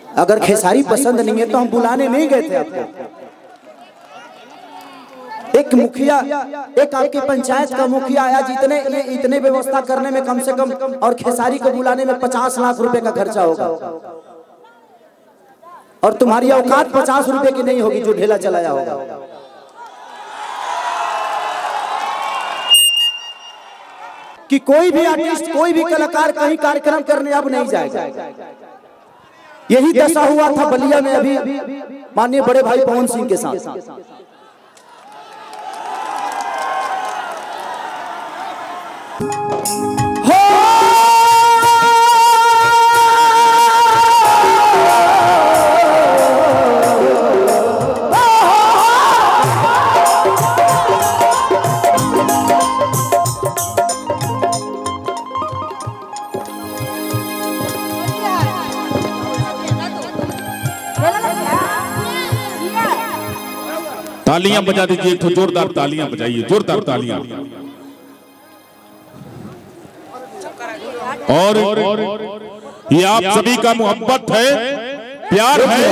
अगर खेसारी पसंद नहीं है तो हम बुलाने नहीं गए थे आपको। एक मुखिया, एक आपकी पंचायत का मुखिया आया, इतने व्यवस्था करने में कम से कम और खेसारी को बुलाने में 50 लाख रुपए का खर्चा होगा, और तुम्हारी औकात 50 रुपए की नहीं होगी जो ढेला चलाया होगा। कि कोई भी आर्टिस्ट, कोई भी कलाकार कहीं कार्यक्रम करने अब नहीं जाएगा। यही दशा हुआ था बलिया में अभी माननीय बड़े भाई पवन सिंह के साथ। तालियां बजा दीजिए, तो जोरदार तालियां बजाइए, जोरदार तालियां। और ये आप सभी का मोहब्बत है, प्यार है।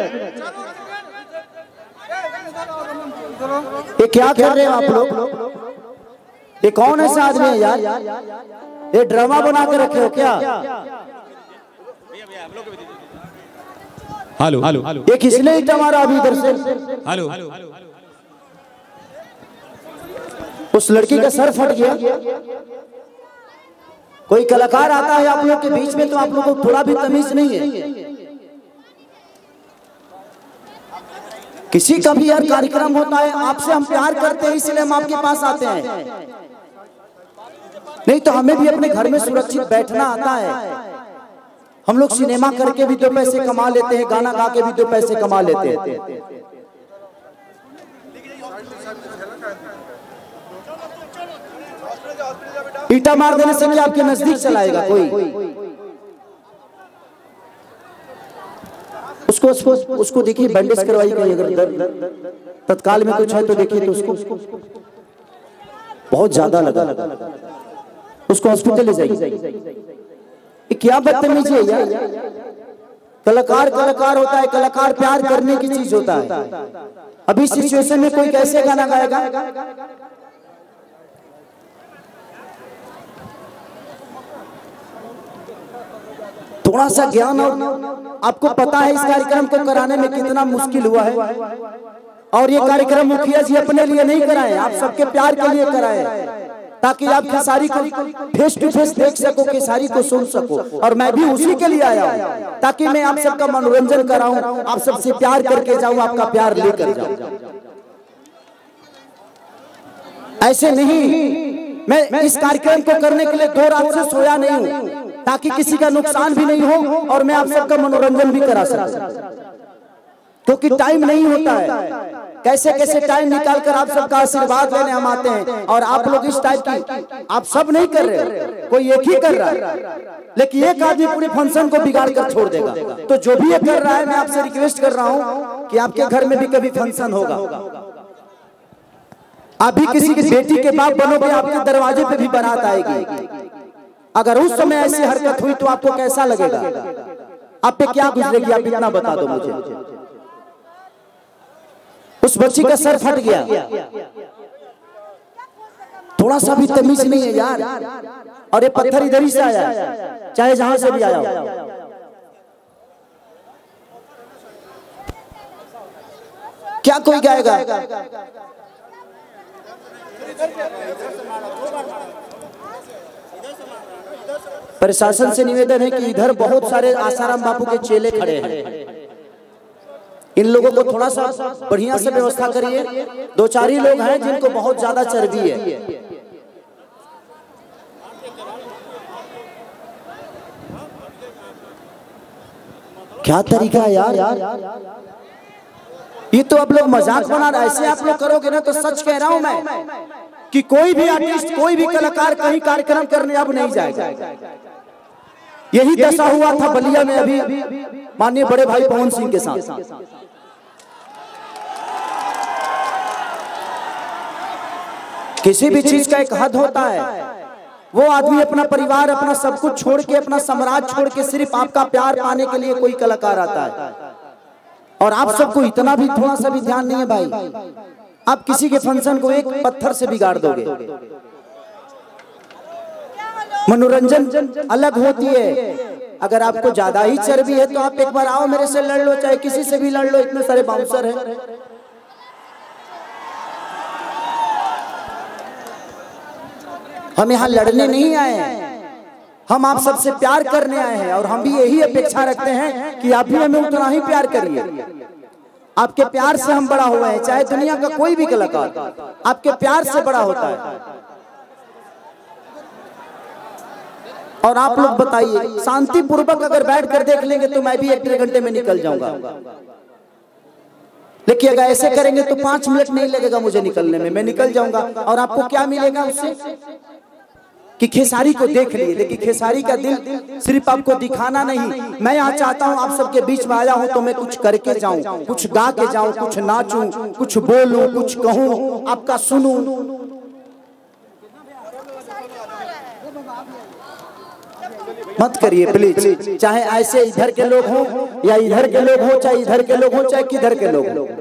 ये क्या कर रहे हो आप लोग? ये कौन ऐसा आदमी है यार? ये ड्रामा बना के रखे हो क्या? हेलो हेलो, ये किसने ईटा मारा अभी इधर से? हेलो, उस लड़की का सर फट गया। कोई कलाकार आता है आप लोग के बीच में तो आप लोगों को थोड़ा भी तमीज नहीं है। किसी का भी यार कार्यक्रम होता है, आपसे हम प्यार करते हैं इसलिए हम आपके पास आते हैं, नहीं तो हमें भी अपने घर में सुरक्षित बैठना आता है। हम लोग सिनेमा करके भी 2 पैसे कमा लेते हैं, गाना गा के भी 2 पैसे कमा लेते हैं। ईटा मार देने से क्या आपके नजदीक चलाएगा कोई? उसको देखिए, बैंडेज करवाई गई, अगर तत्काल में कुछ है तो देखिए, तो उसको बहुत ज्यादा लगा, उसको हॉस्पिटल ले जाइए। क्या बदतमीजी है यार? कलाकार कलाकार होता है, कलाकार प्यार करने की चीज होता है। अभी सिचुएशन में कोई कैसे गाना गाएगा? थोड़ा सा ज्ञान, और आपको पता है इस कार्यक्रम को कराने में कितना मुश्किल हुआ है, और ये कार्यक्रम मुखिया जी अपने लिए नहीं कराए, आप सबके प्यार के लिए कराए, ताकि आप खेसारी को फेस टू फेस देख सको, खेसारी को सुन सको। और मैं भी उसी के लिए आया हूँ, ताकि मैं आप सबका मनोरंजन कराऊं, आप सबसे प्यार करके जाऊं, आपका प्यार लेकर जाऊं। ऐसे नहीं, मैं इस कार्यक्रम को करने के लिए 2 रात से सोया नहीं हूँ, ताकि किसी का नुकसान भी नहीं हो और मैं आप सबका मनोरंजन भी करा सकूं, क्योंकि टाइम नहीं होता है। कैसे कैसे टाइम निकाल कर आप सबका आशीर्वाद लेने हम आते हैं, और आप लोग इस टाइप की आप सब नहीं कर रहे, कोई एक ही कर रहा है, लेकिन एक आदमी पूरे फंक्शन को बिगाड़ कर छोड़ देगा। तो जो भी ये कर रहा है, मैं आपसे रिक्वेस्ट कर रहा हूँ कि आपके घर में भी कभी फंक्शन होगा, आप भी किसी की बेटी के बाप बनोगे, आपके दरवाजे पे भी बारात आएगी। अगर उस समय ऐसी हरकत हुई तो आपको कैसा लगेगा? आप पे क्या गुजरेगी? आप इतना बता दो मुझे। उस बच्ची का सर फट गया, थोड़ा सा भी तमीज नहीं है यार। और ये पत्थर इधर ही से आया, चाहे जहां से भी आया हो। क्या कोई गाएगा? प्रशासन से निवेदन है कि इधर बहुत सारे आसाराम बापू के चेले खड़े हैं, इन लोगों को थोड़ा सा बढ़िया से व्यवस्था करिए। 2-4 ही लोग हैं जिनको बहुत ज्यादा चर्बी है। क्या तरीका है यार? ये तो आप लोग मजाक बना रहे, ऐसे आप लोग करोगे ना तो सच कह रहा हूं मैं कि कोई भी आर्टिस्ट, कोई भी कलाकार कहीं कार्यक्रम करने अब नहीं जाएगा। यही दशा हुआ था बलिया में अभी माननीय बड़े भाई पवन सिंह के साथ। किसी भी चीज का एक हद होता है, वो आदमी अपना परिवार, अपना सब कुछ छोड़ के, अपना साम्राज्य छोड़ के सिर्फ आपका प्यार पाने के लिए कोई कलाकार आता है। और आप सबको इतना भी थोड़ा सा भी ध्यान नहीं है भाई, आप किसी के फंक्शन को एक पत्थर से बिगाड़ दोगे। मनोरंजन अलग होती है। अगर आपको ज्यादा ही चर्बी है तो आप एक बार आओ मेरे से लड़ लो, चाहे किसी से भी लड़ लो, इतने सारे बाउंसर हैं। हम यहाँ लड़ने नहीं आए हैं, हम आप सबसे प्यार करने आए हैं। और हम भी यही अपेक्षा रखते हैं कि आप भी हमें उतना ही प्यार करिए। आपके प्यार से हम बड़ा हुए हैं, चाहे दुनिया का कोई भी कलाकार आपके प्यार से बड़ा होता है। और आप लोग बताइए, शांति पूर्वक अगर बैठ कर देख लेंगे तो मैं भी 1-1.5 घंटे में निकल जाऊंगा, लेकिन अगर ऐसे करेंगे तो 5 मिनट नहीं लगेगा मुझे निकलने में, मैं निकल जाऊंगा। और आपको क्या मिलेगा उससे कि खेसारी को देख लिए, लेकिन खेसारी का दिल सिर्फ आपको दिखाना नहीं। मैं यहाँ चाहता हूँ आप सबके बीच में आया हूँ तो मैं कुछ करके जाऊं, कुछ गा के जाऊं, कुछ नाचूं, कुछ बोलूं, कुछ कहूं, आपका सुनूं। मत करिए प्लीज, चाहे ऐसे इधर के लोग हों या इधर के लोग हों, चाहे इधर के लोग हों चाहे किधर के लोग हों।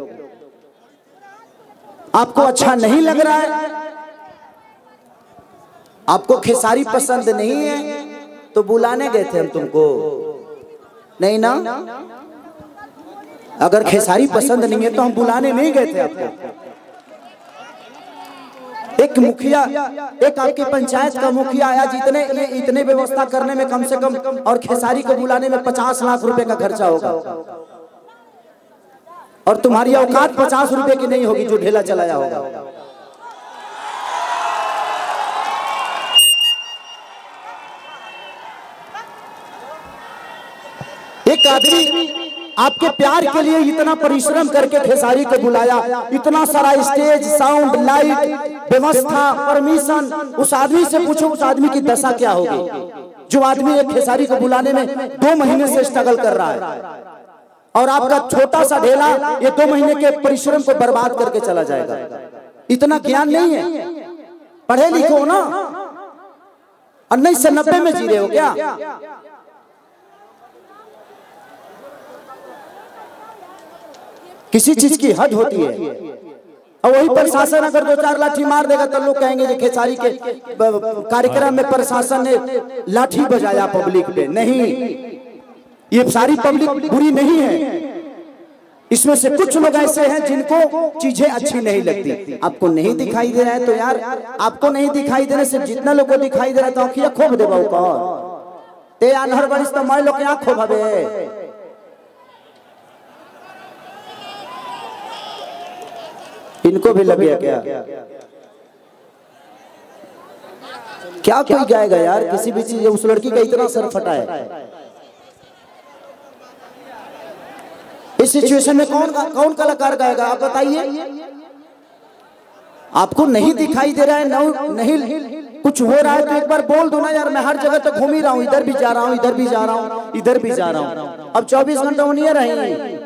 आपको अच्छा नहीं लग रहा है, आपको खेसारी पसंद नहीं है तो बुलाने गए थे हम तुमको, नहीं ना? अगर खेसारी पसंद नहीं है तो हम बुलाने नहीं गए थे आपको। एक मुखिया, एक आपकी पंचायत का मुखिया आया, इतने व्यवस्था करने में कम से कम और खेसारी को बुलाने में 50 लाख रुपए का खर्चा होगा। और तुम्हारी औकात 50 रुपए की नहीं होगी जो ढेला चलाया होगा। एक आदमी आपके प्यार के लिए इतना परिश्रम करके खेसारी को बुलाया, इतना सारा स्टेज, साउंड, लाइट, व्यवस्था, परमिशन। उस आदमी से पूछो उस आदमी की दशा क्या होगी जो आदमी एक खेसारी को बुलाने में 2 महीने से स्ट्रगल कर रहा है, और आपका छोटा सा ढेला ये 2 महीने के परिश्रम को बर्बाद करके चला जाएगा। इतना ज्ञान नहीं है, पढ़े लिखो ना। 1990 में जी रहे हो क्या? किसी चीज की हद होती है। और वही प्रशासन अगर 2-4 लाठी मार देगा तो लोग कहेंगे कि खेसारी के कार्यक्रम में प्रशासन ने लाठी बजाया पब्लिक पे। नहीं, ये सारी पब्लिक बुरी नहीं है, इसमें से कुछ लोग ऐसे हैं जिनको चीजें अच्छी नहीं लगती। आपको नहीं दिखाई दे रहा है तो यार, आपको नहीं दिखाई देने से जितना लोगों को दिखाई दे रहा है तो आंखिया खोब देबा ते अनहर बरिस तो मैं लोग आंख खोबे। इनको भी लग गया क्या कोई गाएगा यार किसी भी चीज? उस लड़की का इतना सर फटा है। इस सिचुएशन में कौन कलाकार गाएगा आप बताइए? आपको नहीं दिखाई दे रहा है, नहीं कुछ हो रहा है तो एक बार बोल दो ना यार, मैं हर जगह तो घूम ही रहा हूँ, इधर भी जा रहा हूँ, इधर भी जा रहा हूँ, इधर भी जा रहा हूँ। अब 24 घंटा नहीं रहे,